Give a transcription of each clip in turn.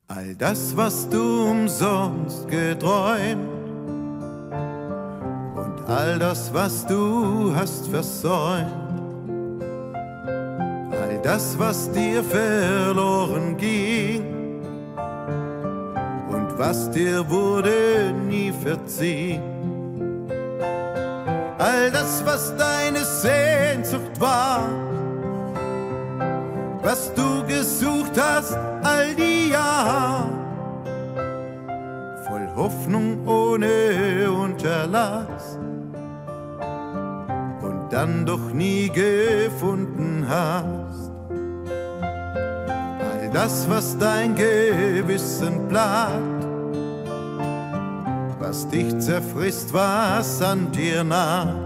All das, was du umsonst geträumt und all das, was du hast versäumt, all das, was dir verloren ging und was dir wurde nie verziehen, all das, was deine Sehnsucht war, was du gesucht hast all die Jahre, voll Hoffnung ohne Unterlass und dann doch nie gefunden hast. All das, was dein Gewissen plagt, was dich zerfrisst, was an dir naht,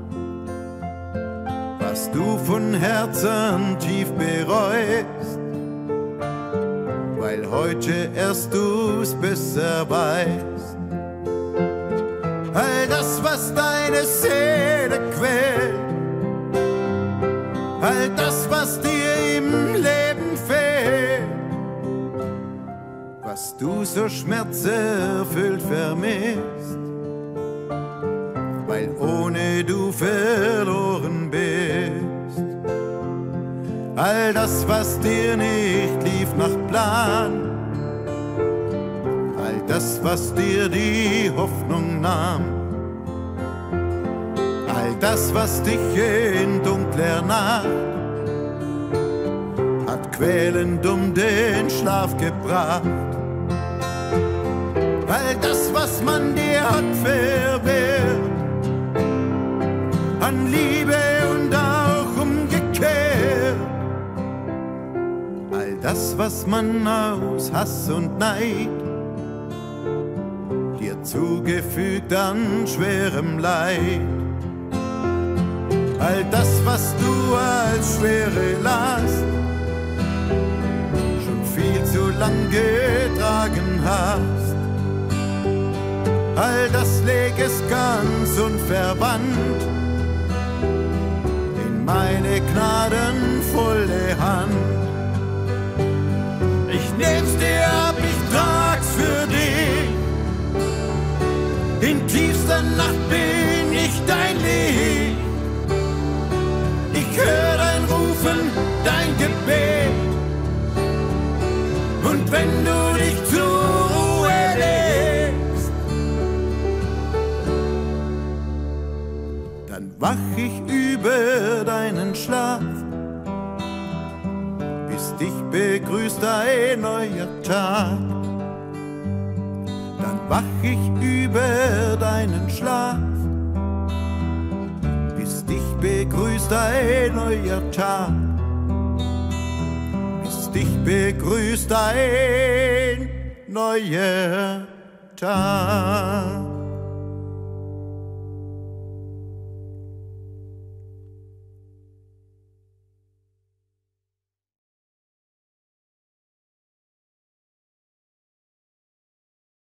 was du von Herzen tief bereust, weil heute erst du's besser weißt. All das, was deine Seele quält, all das, was dir im Leben fehlt, was du so schmerzerfüllt vermisst, weil ohne du verloren bist. All das, was dir nicht lief nach Plan, all das, was dir die Hoffnung nahm, all das, was dich in dunkler Nacht hat quälend um den Schlaf gebracht, all das, was man dir hat verwehrt, an Liebe und auch umgekehrt, all das, was man aus Hass und Neid dir zugefügt an schwerem Leid, all das, was du als schwere Last schon viel zu lang getragen hast, all das leg es ganz unverwandt in meine gnadenvolle Hand. Ich nehm's dir ab, ich trag's für dich. In tiefster Nacht bin ich dein Licht. Ich hör dein Rufen, dein Gebet. Und wenn du dich zur Ruhe legst, dann wach ich über deinen Schlaf, bis dich begrüßt ein neuer Tag. Dann wach ich über deinen Schlaf, bis dich begrüßt ein neuer Tag, bis dich begrüßt ein neuer Tag.